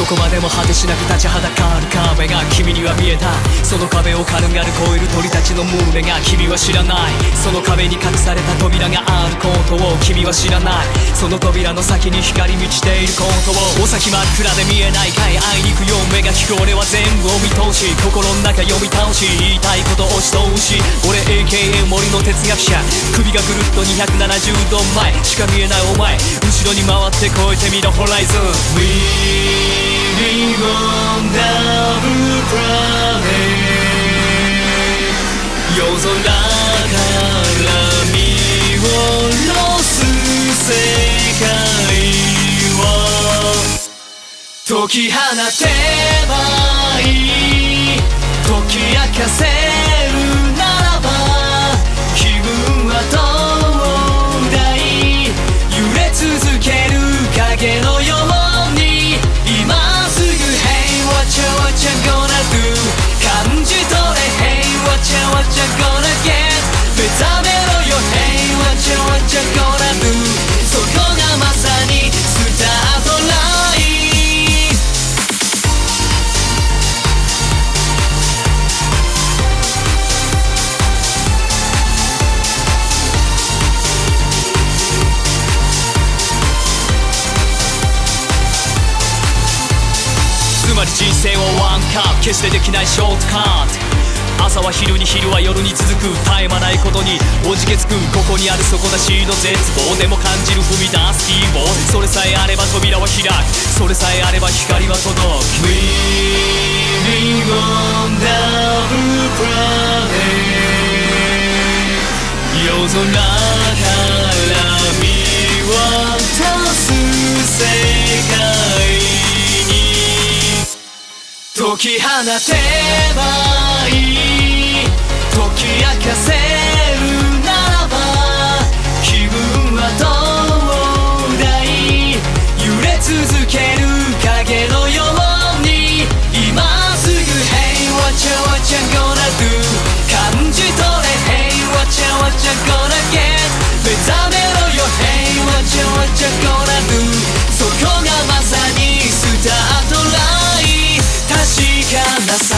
どこまでも果てしなく立ちはだかる壁が君には見えた。その壁を軽々越える鳥たちの群れが君は知らない。その壁に隠された扉があることを君は知らない。その扉の先に光満ちていることを。お先真っ暗で見えないかい、あいにくよ目が利く俺は全部を見通し、心の中読み倒し、言いたいこと押し通し、俺 AKA 森の哲学者。首がぐるっと270度前しか見えないお前、後ろに回って越えてみろホライズン。 We live on the blue planet、 夜空から見下ろす世界を解き放てばいい、解き明かせるならば気分はどうだい、揺れ続ける影のように今すぐ Hey what you gonna do、 感じ取れ Hey what you gonna get、 目覚めろよ Hey what you gonna do、 そこがまさにスタートライン。つまり人生はワンカップ、決してできないショートカット。朝は昼に、昼は夜に続く、絶え間ないことにおじけつく。ここにある底なしの絶望でも感じる踏み出す希望、それさえあれば扉は開く、それさえあれば光は届く。 Living on the blue planet、 夜空から見渡す世界解き放てばいい、解き明かせるならば気分はどうだい、揺れ続ける影のように今すぐ Hey what you gonna do、 感じ取れ Hey what you gonna get、 目覚めろよ Hey what you gonna do、 そこがまさにスタートライン。確かなさい。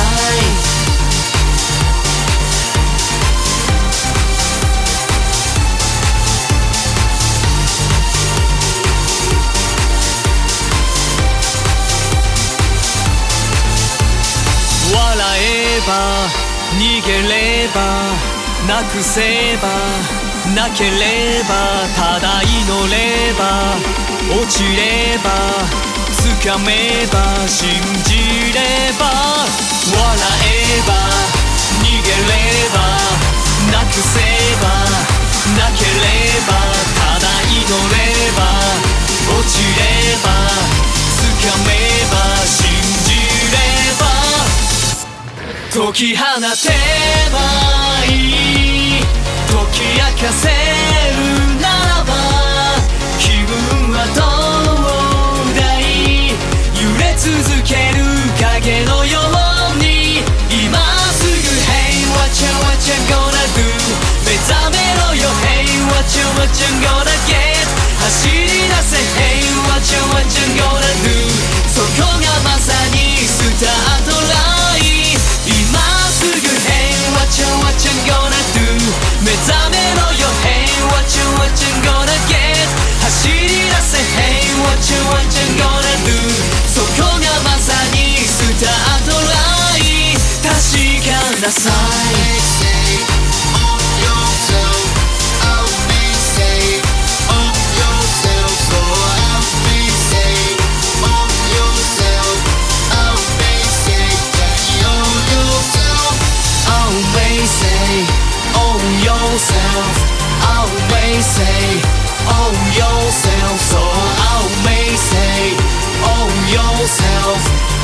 笑えば逃げればなくせばなければただ祈れば落ちれば掴めば信じれば、笑えば逃げればなくせばなければただ祈れば落ちれば掴めば信じれば解き放てばいい、解き明かせるならば気分はどうだい、揺れ続ける影のように今すぐ Hey what you gonna do、 目覚めろよ Hey what you gonna get、 走り出せ Hey what you gonna do、 そこがまさにスタートライン。今すぐ Hey what you gonna do、 目覚めろよ Hey what you gonna get、 走り出せ Hey what you gonna do、 そこがまさにスタートライン。確かなさい。Always say, own yourself, so always say, own yourself,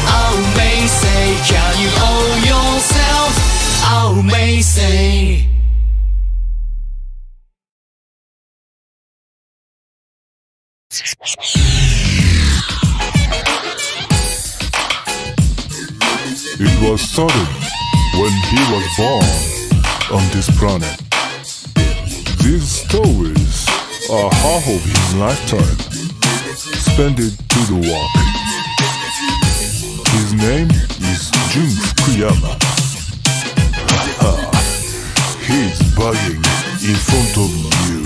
always say, can you own yourself, always say. It was sudden when he was born on this planet. These stories are half of his lifetime, spent it to the work. His name is Jun Fukuyama. He's bugging in front of you.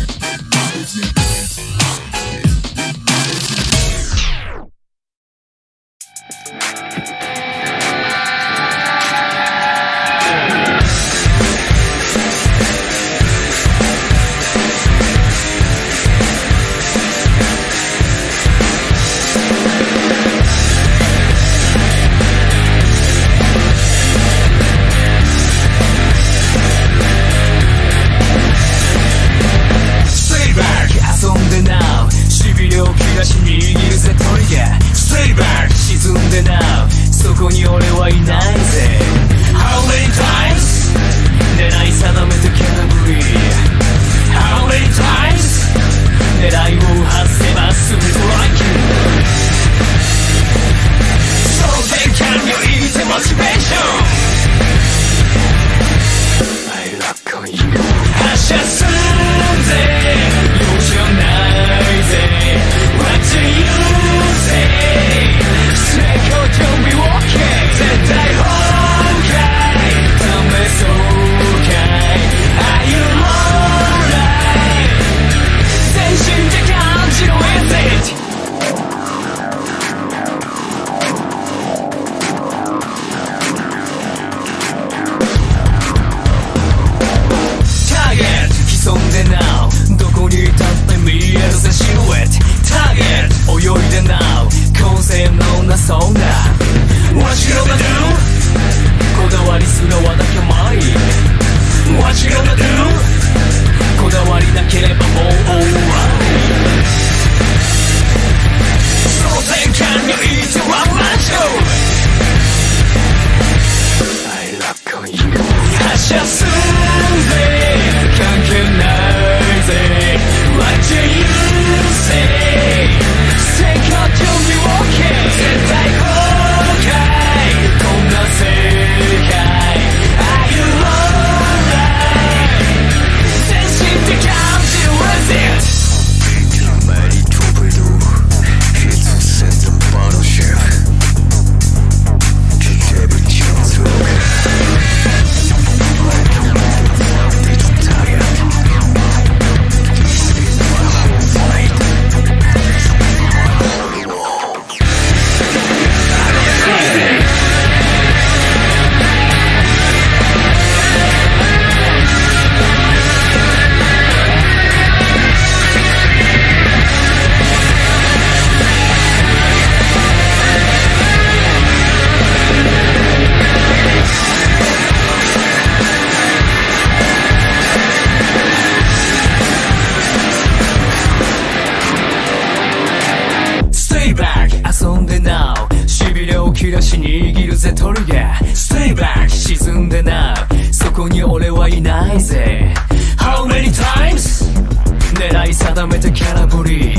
Stay back 沈んでなそこに俺はいないぜ How many times 狙い定めたキャラぶり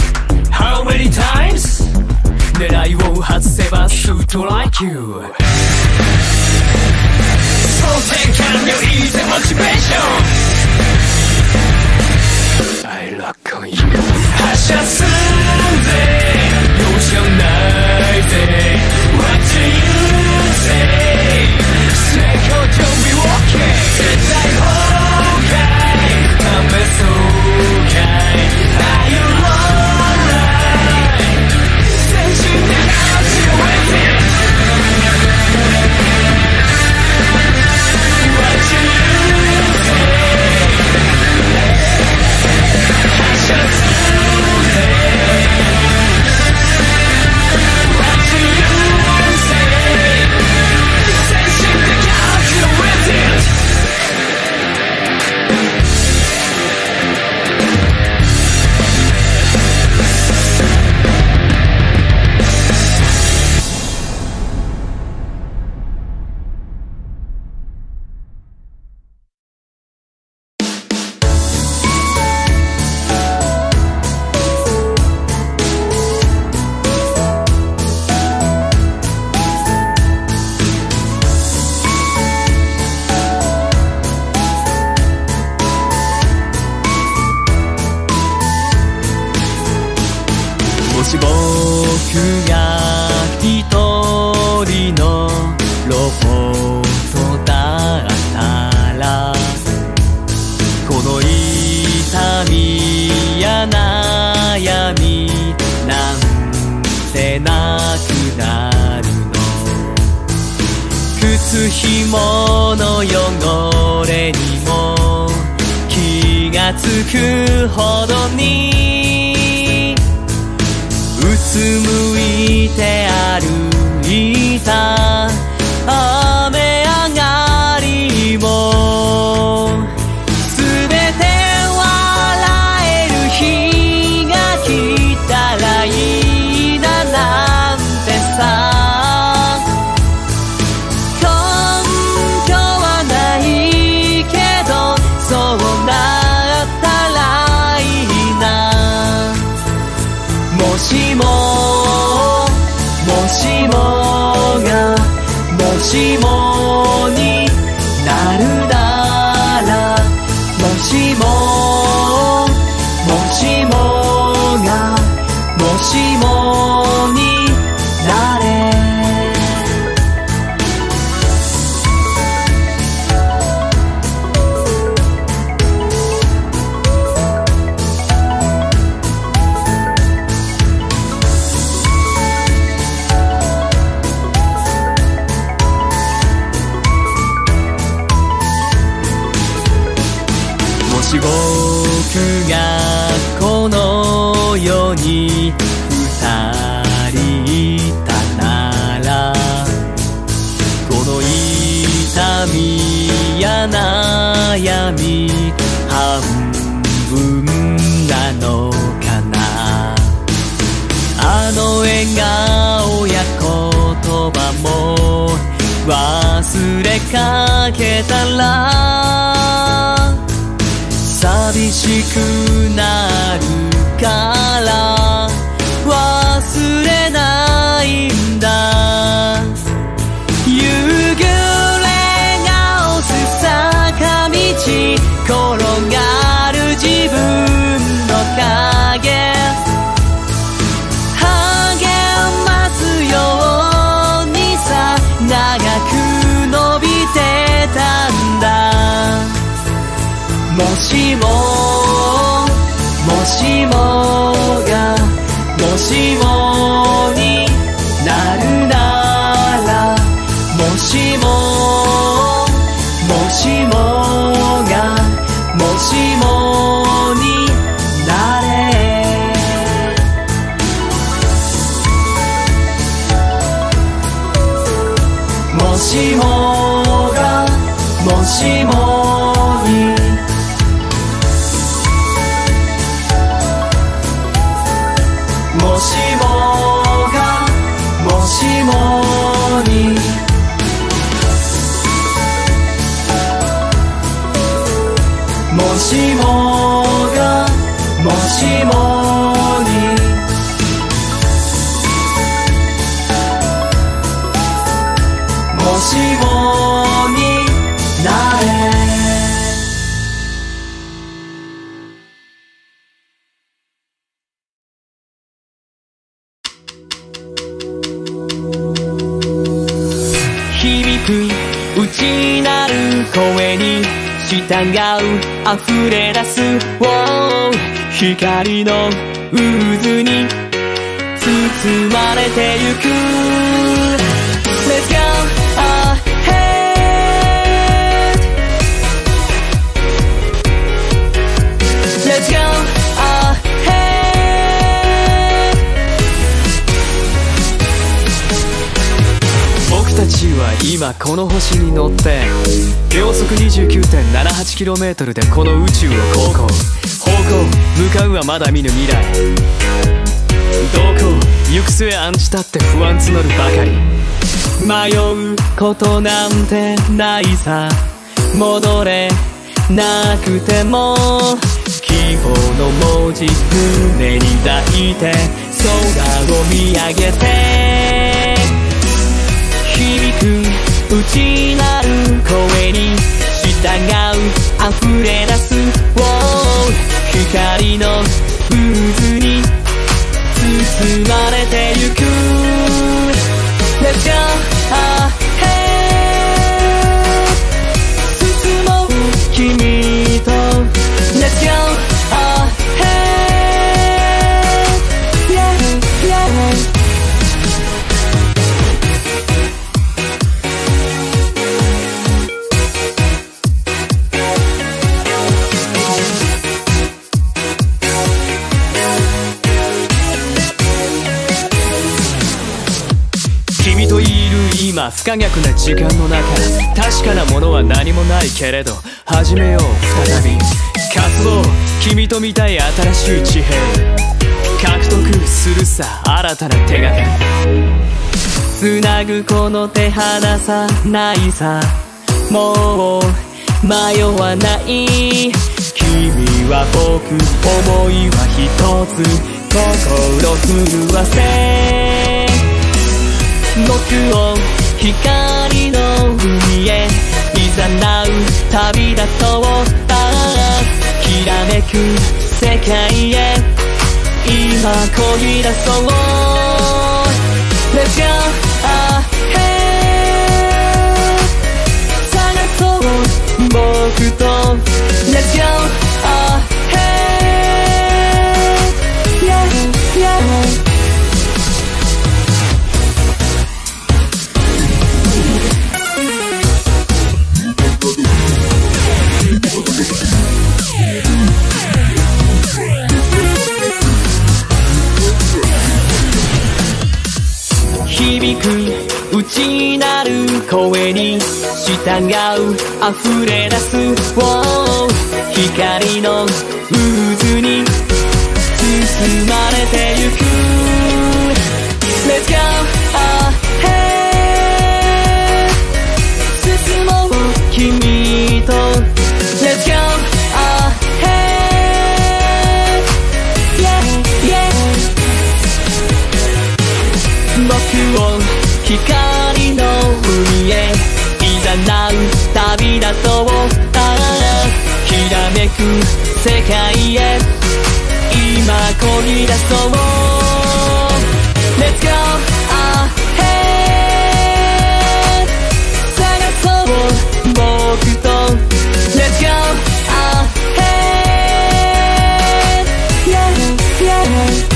How many times 狙いを外せばスート like you 当然感よりでモチベーション I lock on you 発射するぜ容赦ないぜ What do you say 成功 Don't be walking 絶対崩壊試そうかい Are you alright 全身で味を得て What do you say 発射するぜ靴ひもの汚れにも気がつくほどにうつむいて歩いた雨上がりもすべて笑える日が来たらいいななんてさもしももしもがもしもになるならもしももしもがもしもになれ僕がこの世に二人いたならこの痛みや悩み半分なのかなあの笑顔や言葉も忘れかけたら寂しくなるから忘れないんだ夕暮れが押す坂道転がる自分の影励ますようにさ長く伸びてたんだもしももしもがもしもになるならもしももしもがもしもになれもしもがもしもにもしもがもしもにもしもがもしもにもしもになれ内なる声に従う溢れ出す、光の渦に包まれてゆく Let's go ahead Let's go ahead 僕たちは今この星に乗って秒速 29.78km でこの宇宙を航行、向かうはまだ見ぬ未来、どこ行く末案じたって不安募るばかり、迷うことなんてないさ、戻れなくても希望の文字胸に抱いて空を見上げて響く内なる声に従う溢れ出す、光の渦に包まれてゆく Let's go ahead 進もう君と Let's go ahead Yeah, yeah といる今不可逆な時間の中、確かなものは何もないけれど始めよう再び活動、君と見たい新しい地平獲得するさ新たな手がかり、つなぐこの手離さないさ、もう迷わない、君は僕、思いは一つ、心震わせ僕を光の海へ誘う旅立とう、きらめく世界へ今漕ぎ出そう、 Let's go ahead 探そう僕と Let's go ahead yeah yeah。響く内なる声に従う溢れ出す、光の渦に包まれてゆく Let's go ahead 進もう君と Let's go ahead yeah yeah。僕を光の海へ誘う旅立とう、きらめく世界へ今漕ぎ出そう、 Let's go ahead 探そう僕と Let's go ahead yeah yeah。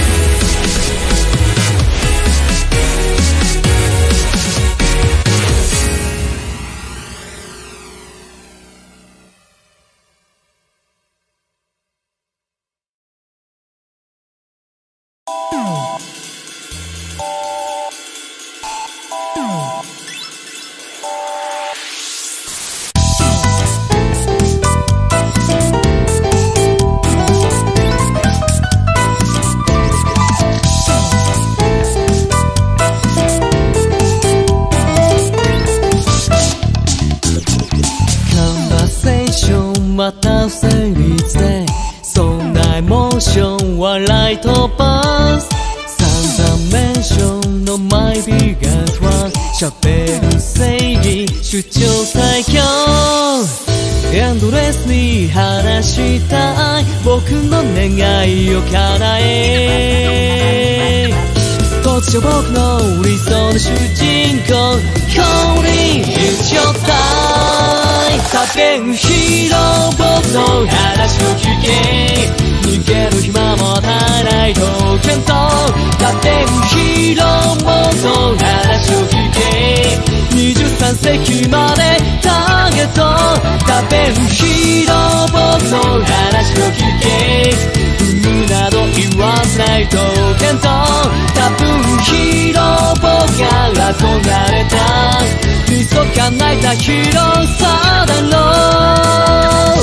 また成立でそんなエモーション笑い飛ばす、3ダメンションのマイビガートは喋る正義主張最強、エンドレスに話したい僕の願いを叶え、突如僕の理想の主人公降臨しちゃった食べるヒーロー僕の話を聞け、逃げる暇もないと剣と食べるヒーロー僕の話を聞け、23世紀までターゲット食べるヒーロー僕の話を聞け、産むなど言わせないと剣と多分ヒーロー僕が憧れた密か泣いたヒーローさだろう、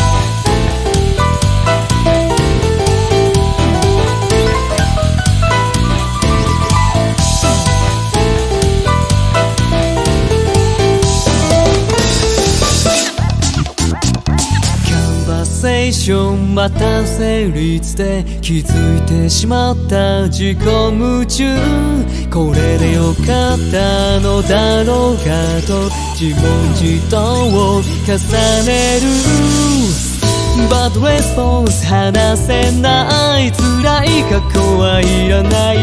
セーションまた成立で気づいてしまった自己夢中、これでよかったのだろうかと自問自答を重ねる、バッドレスポンス話せない辛い過去はいらない、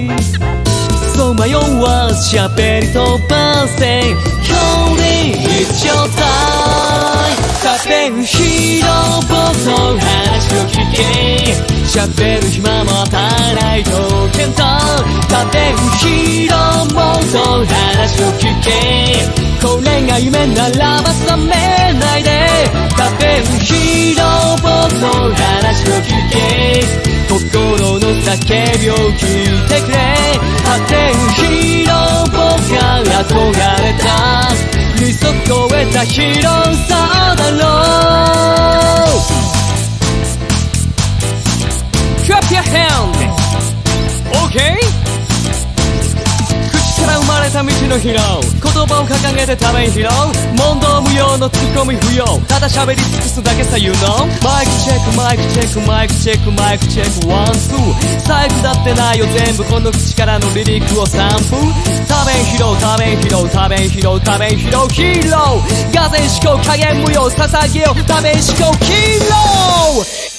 そう迷わず喋り飛ばせ氷にしちゃった食べるヒーロー僕の話を聞け、喋る暇も足らないと剣と食べるヒーロー僕の話を聞け、これが夢ならば覚めないで食べるヒーロー僕の話を聞け、心の叫びを聞いてくれ、果てるヒーローた広さだろう。 Clap your hand OK。 口から生まれた道のヒーロー、言葉を掲げてために拾う。問答無用のツッコミ不要、ただ喋り尽くすだけさ You know。 マイクチェックマイクチェックマイクチェックマイクチェックワンツー。財布だってないよ全部この口からのリリックを散布。多面披露多面披露多面披露多面披露ヒーロー。がぜ思考加減無用捧げよう多面思考ヒーロー。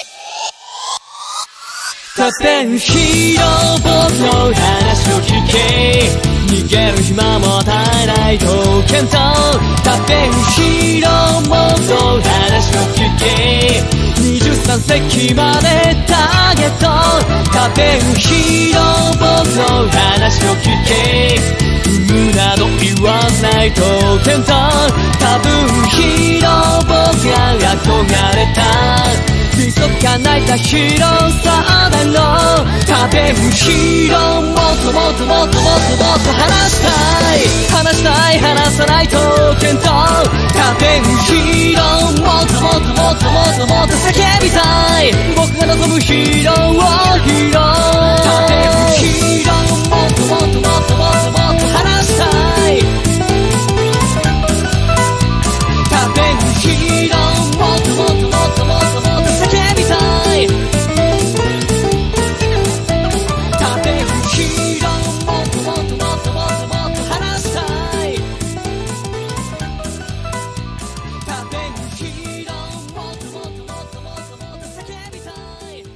多面ヒーロー僕の話を聞け、逃げる暇も与えないと検討。多面ヒーロー僕の話を聞け、23世紀までターゲット。多面ヒーロー僕の話を聞け、有無など言わないと検討。多分ヒーロー僕が憧れた見そかないた広さだろう。多面ヒーローもっともっともっともっともっと話したい話したい話さないと検討。多面ヒーローもっともっともっともっともっと叫びたい僕が望むヒーローをヒーロー。多面ヒーローもっともっともっともっともっと話したい多面ヒーローもっともっともっともっともっと叫びたい多面ヒーローもっともっともっともっともっと話したい多面ヒーローもっともっともっともっともっと叫びたい。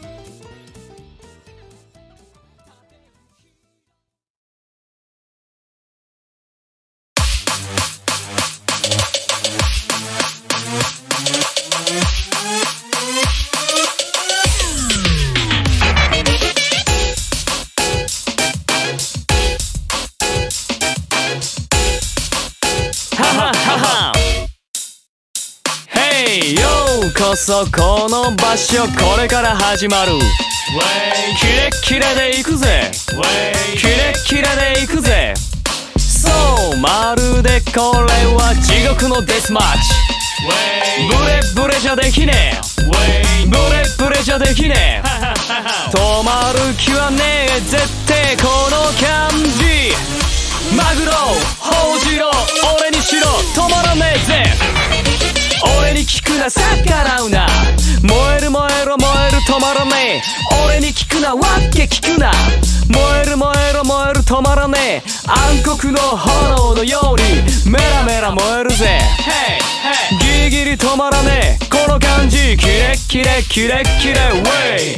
こそこの場所これから始まる。キレッキレで行くぜキレッキレで行くぜ。そうまるでこれは地獄のデスマッチ。ブレブレじゃできねえブレブレじゃできねえ止まる気はねえ絶対この感じ。マグロホウジロ俺にしろ止まらねえぜ。俺に聞くな逆らうな燃える燃えろ燃える止まらねえ。俺に聞くなわけ聞くな燃える燃えろ燃える止まらねえ。暗黒の炎のようにメラメラ燃えるぜ。ギリギリ止まらねえこの感じキレッキレキレッキレウェイ。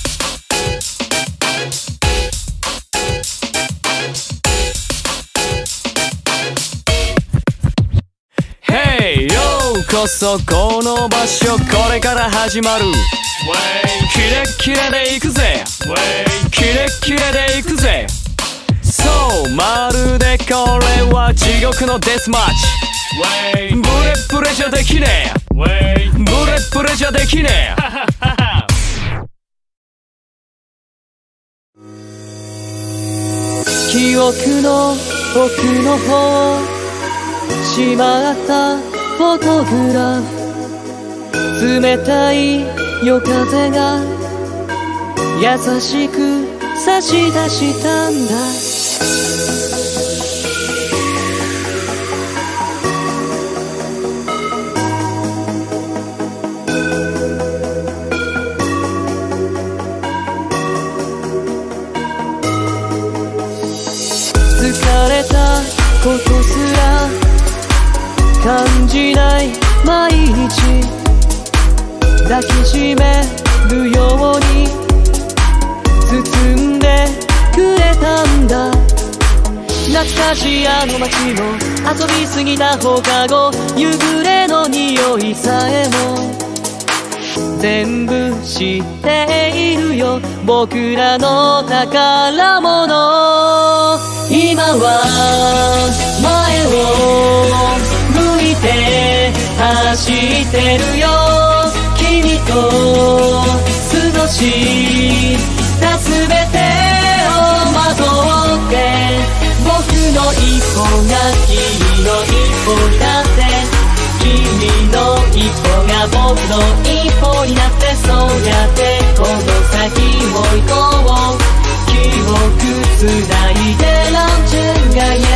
ようこそこの場所これから始まる。キレッキレで行くぜキレッキレで行くぜ。そうまるでこれは地獄のデスマッチ。ブレブレじゃできねえブレブレじゃできねえ記憶の奥の方しまったフォトグラフ。冷たい夜風が優しく差し出したんだ。疲れたことすら感じない毎日抱きしめるように包んでくれたんだ。懐かしいあの街も遊びすぎた放課後夕暮れの匂いさえも全部知っているよ僕らの宝物。今は前を向いて走ってるよ君と過ごしたすべてをまとって僕の一歩が君の一歩になってが僕の一歩になって、そうやってこの先を行こう。記憶つないでランチェンがイエ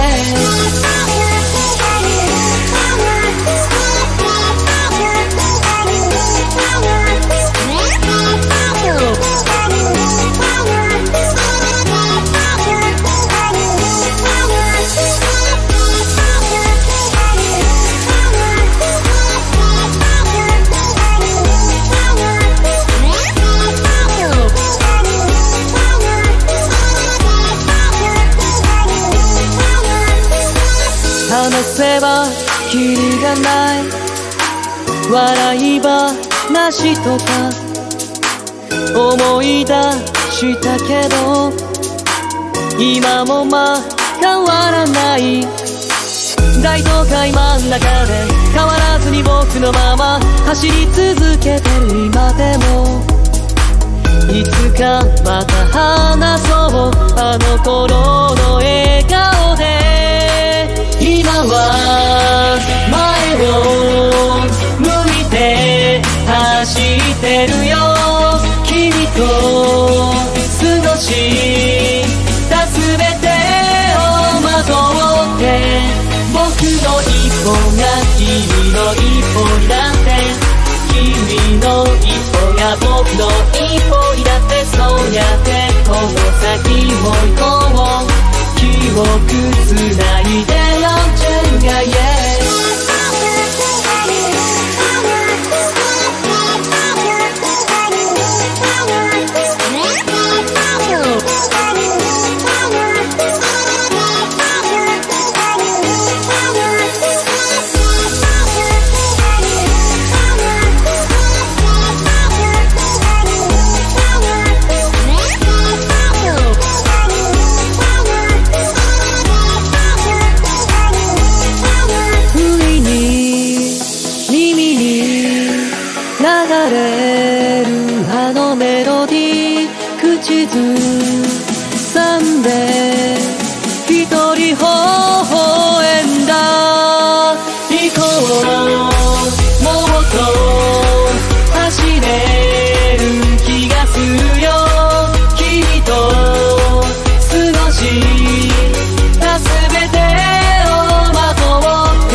話せばキリがない笑い話とか思い出したけど、今も変わらない。大都会真ん中で変わらずに僕のまま走り続けてる今でも、いつかまた話そうあの頃の笑顔で。今は前を向いて走ってるよ、君と過ごしたすべてをまとって、僕の一歩が君の一歩になって、君の一歩が僕の一歩になって、そうやってこの先を行こう。記憶つないでランチェンがイエ口ずさんで一人微笑んだ。行こうもっと走れる気がするよ、君と過ごしたすべてをまとって。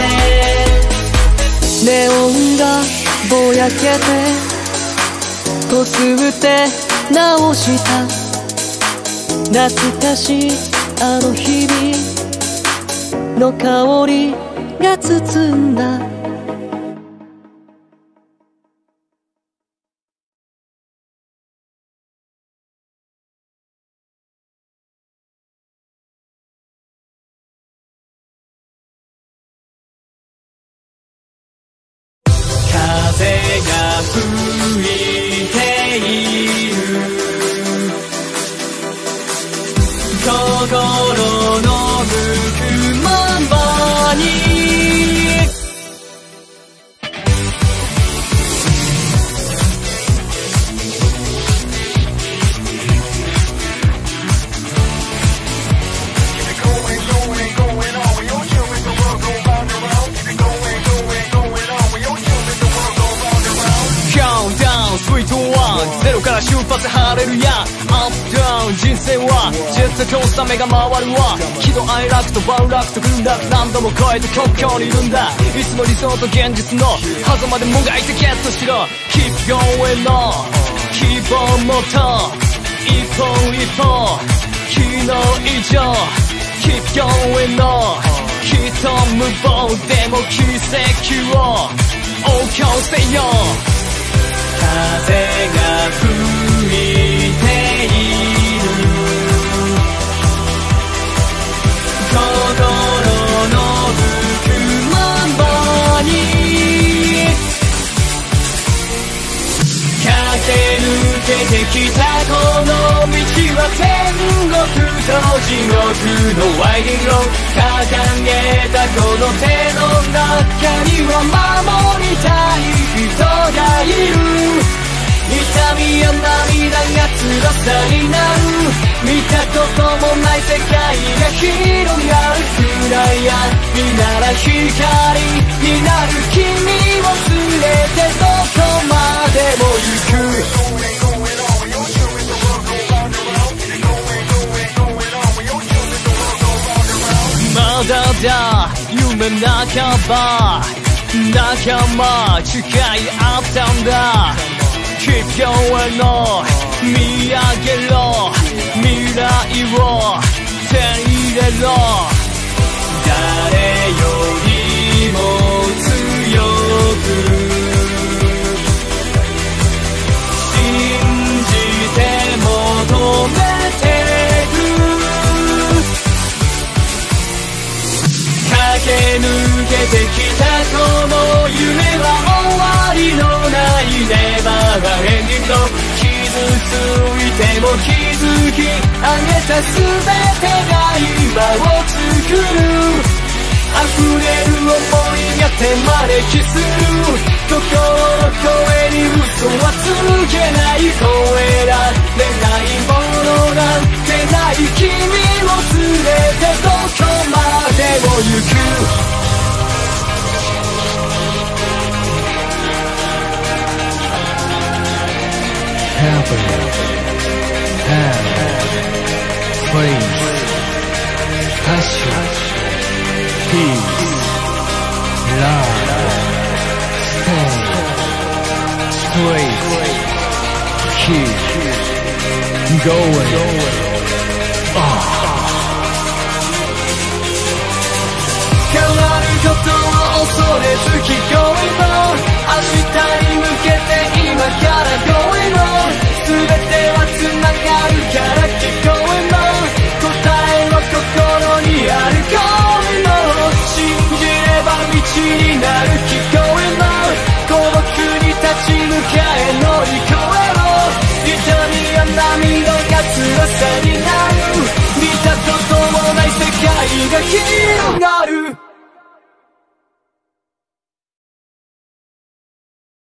ネオンがぼやけてこすって直した懐かしいあの日々の香りが包んだ。風が吹いている心の向くままに。ゼロから出発ハレルヤアップダウン人生はジェットコースター目が回るわ。喜怒哀楽とバウ楽と群楽何度も超えて極境にいるんだ。いつも理想と現実の狭間でもがいてゲットしろ。 Keep going on 希望もっと一歩一歩昨日以上 Keep going on きっと無謀でも奇跡を謳歌せよ。風が吹いている心の向くままに駆け抜けてきたこの道は天国と地獄のワイディングロード。掲げたこの手の中には守りたい人がいる。痛みや涙が辛さになる。見たこともない世界が広がる。暗闇なら光になる。君を連れて飛だ夢半ば仲間誓い合ったんだ Keep going on 見上げろ未来を手に入れろ誰よりも強く信じて求めてく駆け抜けてきたこの夢は終わりのないネバーエンディング傷ついても気づきあげた全てが今を作る溢れる想いが手招きする心の声に嘘はつけない越えられないものなんてない君を連れてどこまでも行くHappiness, praise, passion, peace, love, stay, straight, keep going. 変わることを恐れず聞こえろ明日に向けて今から Going on 全てはつながるから聞こえろ答えは心にある Going on 信じれば道になる聞こえろ孤独に立ち向かえ乗り越えろ痛みや涙が辛さになる見たこともない世界が広がる